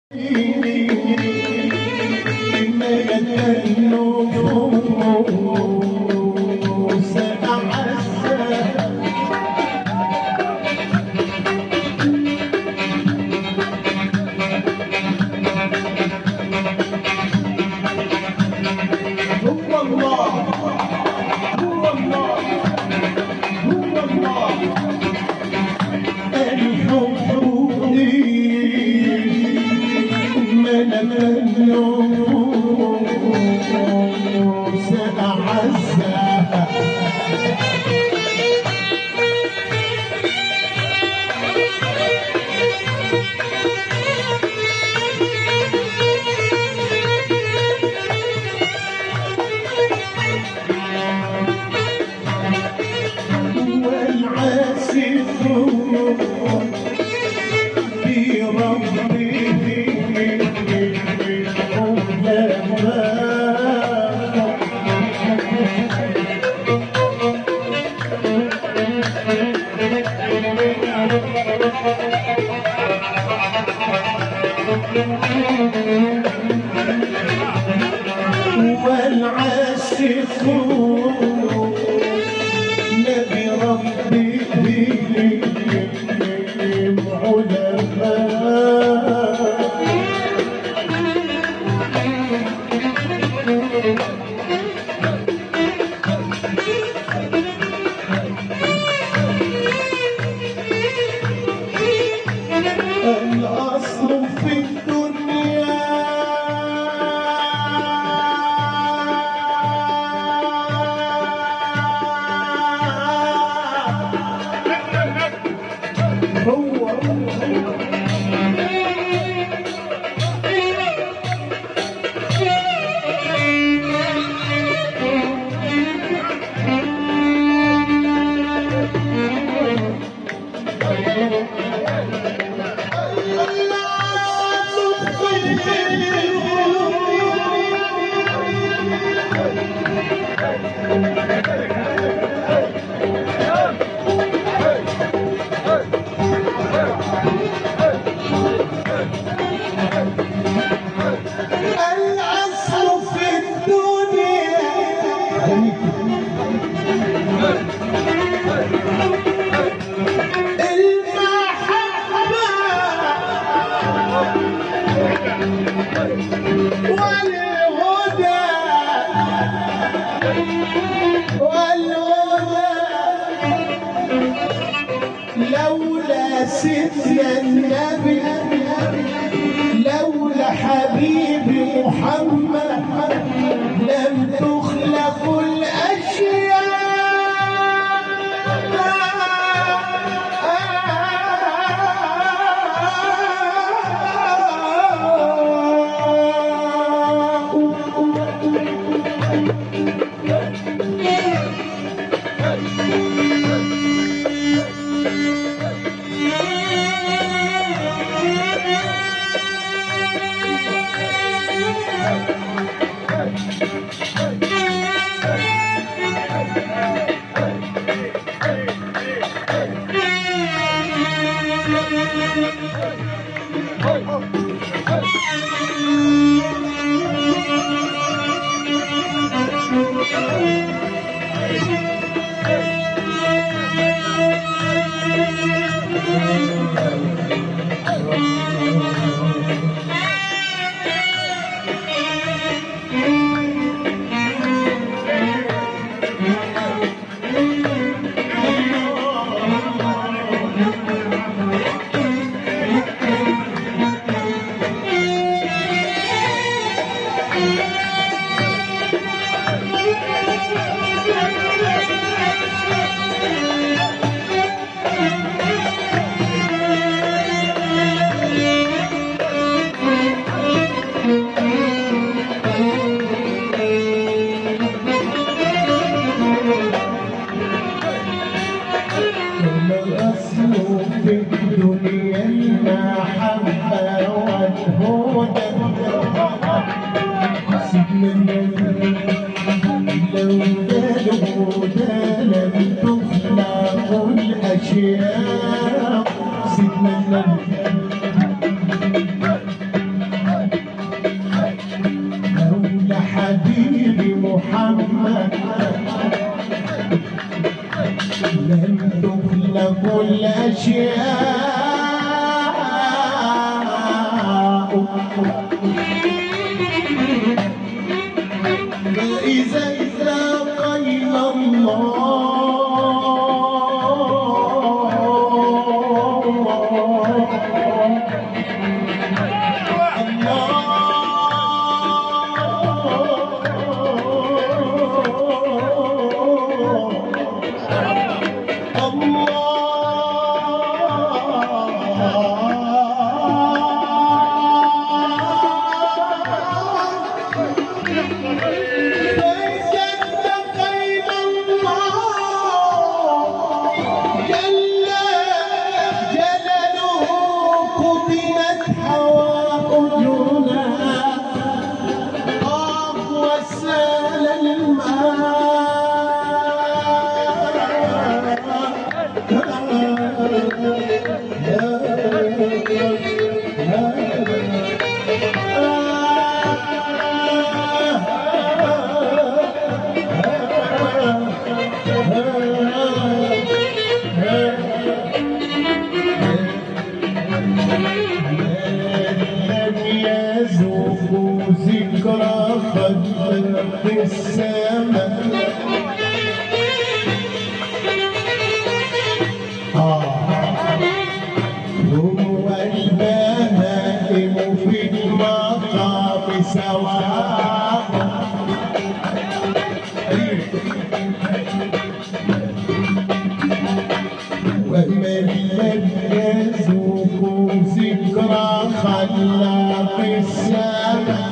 لولا سيدنا النبي، لولا حبيبي محمد لم تخلق الأشياء. محمد لم تخلق الأشياء فإذا التقينا ذكرى خدر في السماء هو البهائم في المقام سواء ومن لم يذوق ذكرى خلاق السماء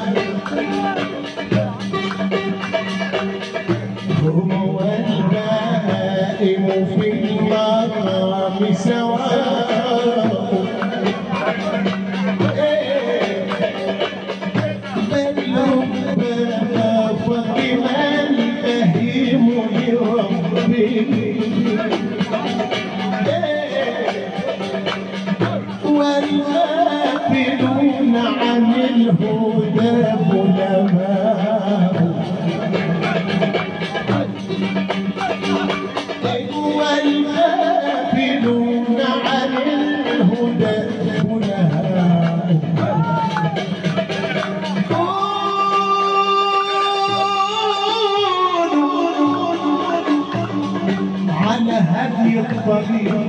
هو البهائم في المقام سواء بل ربما فطم البهيم لربه والغافلون عن الهدى ظلماء والغافلون عن الهدى ظلماء على هدي الطريق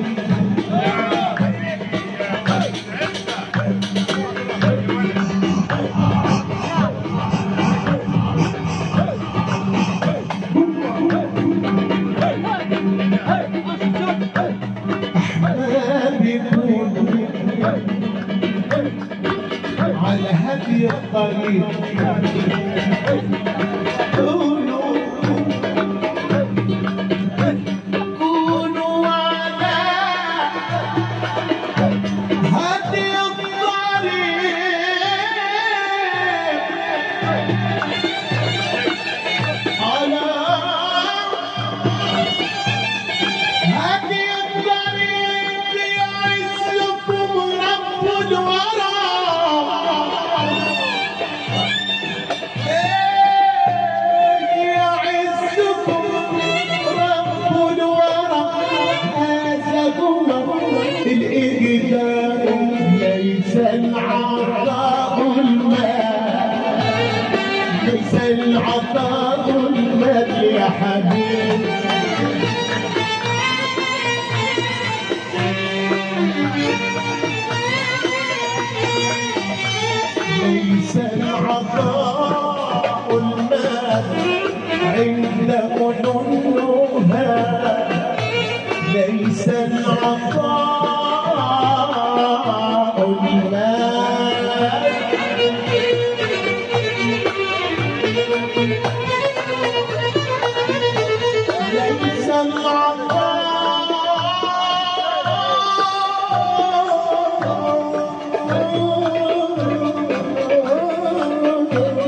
على هدي الطريق كونوا على هدي الطريق على هدي الطريق يعزكم رب الورى الإجدار ليس العطاء المال ليس العطاء المال يا حبيب ليس العطاء المال عند أذنها ليس العطاء المال ليس العطاء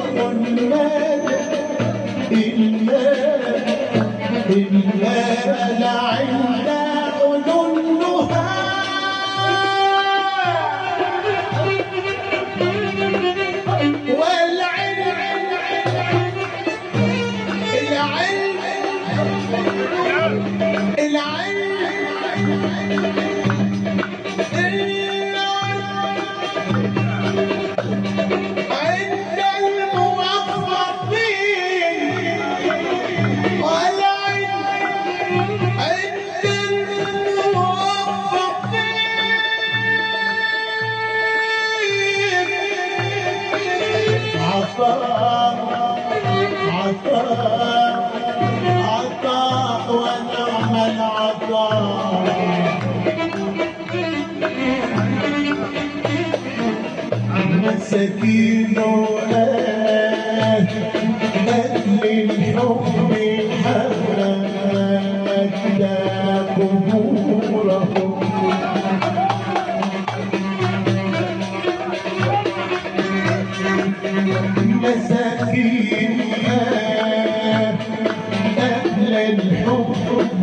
عطاء ونعم العطاء مساكين وأهل الحب حتى قبورهم مساكين أهل الحب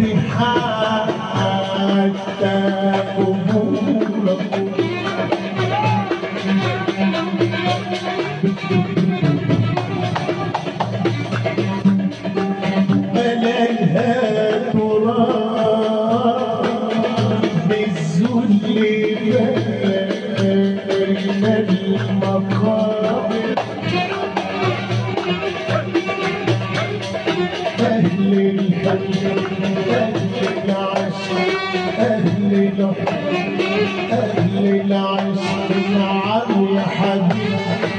حتى قبورهم مللها تراب بالذل بين المقابر أهل الحب أهل العشق أهل الحب أهل العشق نعم يا حبيبي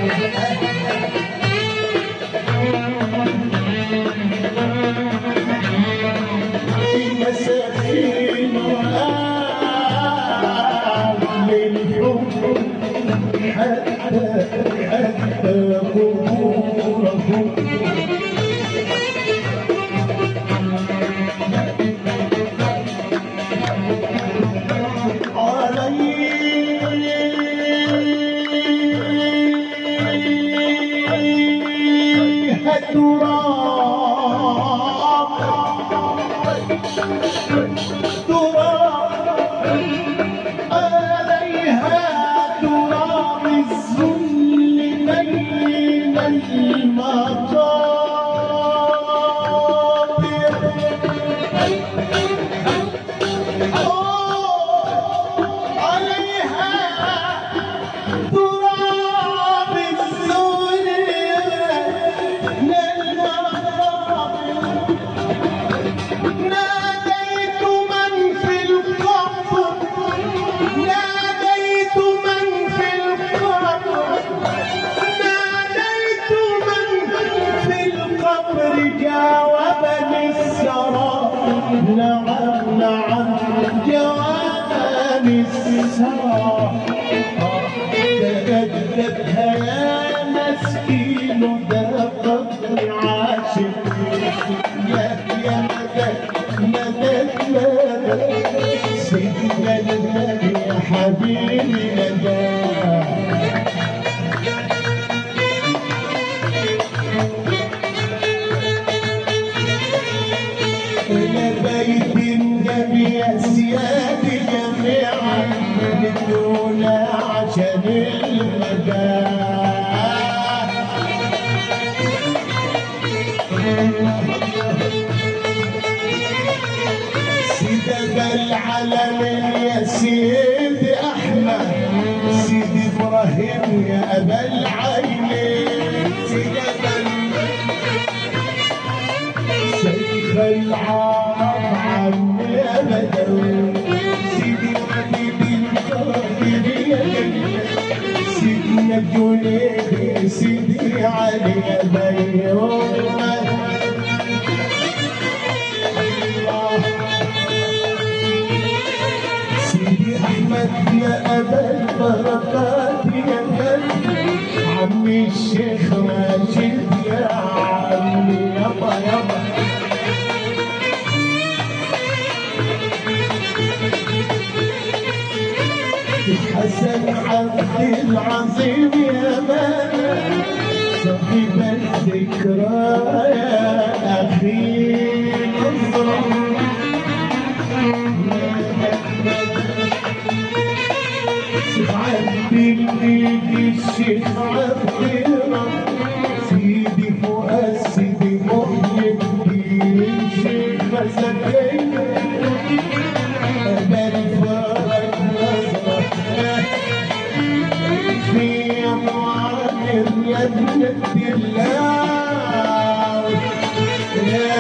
مساكين أهل الحب حتى قبورهم عليها تراب عليها تراب الذل بين المقابر عليها تراب الذل بين المقابر ناديت من في القبر ناديت من في القبر ناديت من في القبر جاوبني السراب نعم نعم جاوبني السراب تأدبها يا مسكين ده قبر عاشق يا مدد مدد مدد سيدنا النبي يا حبيبي نجاح إلى بيت النبي يا سيادي جميعا بدونا عشان المجال سيدة العالم يا سيدي أحمد سيدي إبراهيم يا أبا العينين سيدة شيخ العرب عمي أبدا سيدي حبيبي القادر يا سيدنا الجنيدي سيدي علي بيوم سيدي أحمد يا أبا البركات يا عمي الشيخ راشد يا عمي يابا يابا حسن عبد العظيم يا مان صاحب الذكرى يا أخي نصر عبد الإيد الشيخ عبد الرب سيدي فؤاد سيدي محي الدين شيخ زكية أبا الفرج نظرة في معاذر يا ابنة الله يا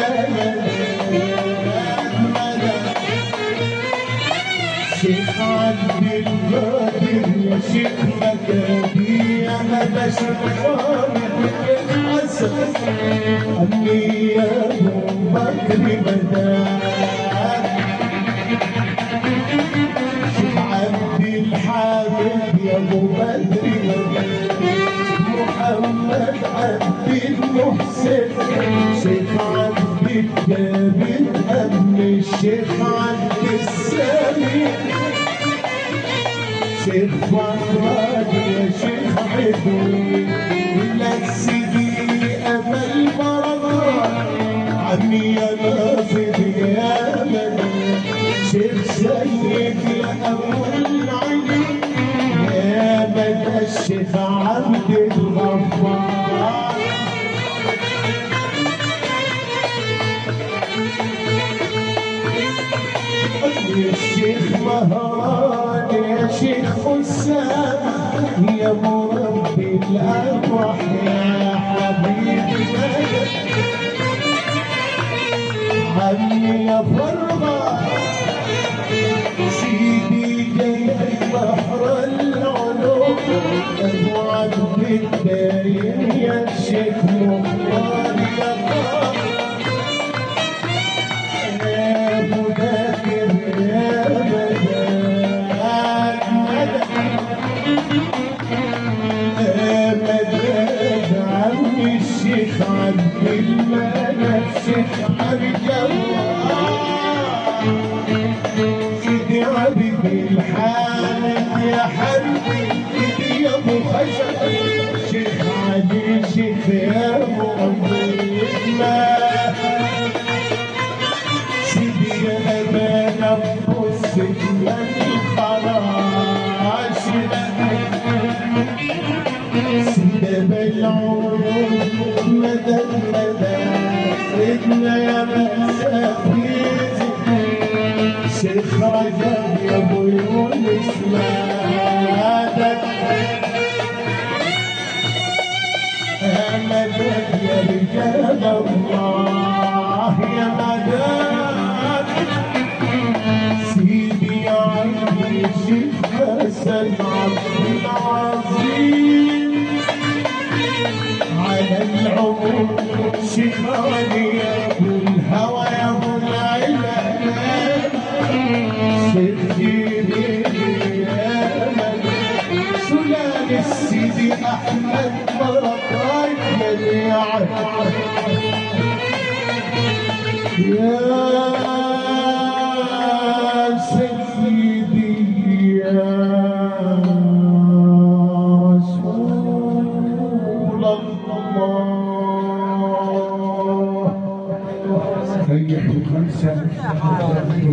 شيخ عبد القادر يا شيخ مكادير يا هلا شغال الحسن أمي يا أبو بكر بدات شيخ عبد الحامد يا أبو بدر بدات محمد عبد المحسن شيخ عبد الجابر أم الشيخ عبد السامي شيخ فؤاد يا شيخ عدوي ولا سيدي أمل بركات عمي يا ناصر يا مدن شيخ سيد يا أبو العلي يا مدى الشيخ عبد الغفار يا شيخ مهران يا شيخ أسامة يا مربي الأرواح يا حبيبي عمي يا فرغة سيدي جاي بحر العلوم أبو عبد الدايم يا شيخ مختار يا طه يا أبو ذاكر يا مداد مداد عمي الشيخ عبد المنعم الشيخ عبد الله سيدي عبد الحامد يا حبيبي يا ابو خشب شيخ علي شيخ يا ابو عبد الله سيدي يا امان ابو السجن الخراش سيدي بالعود مدد مدد سيدنا يا مسافيزي شيخ رجب يا ابو يونس مادك يا مدد يا رجال الله يا مدد سيدي يا عيني شيخ حسن عبد العظيم على العموم شيخ علي يا ابو الهوى يا ابو العلم شيخ جيبي يا ملك سلال السيدي احمد بركات يا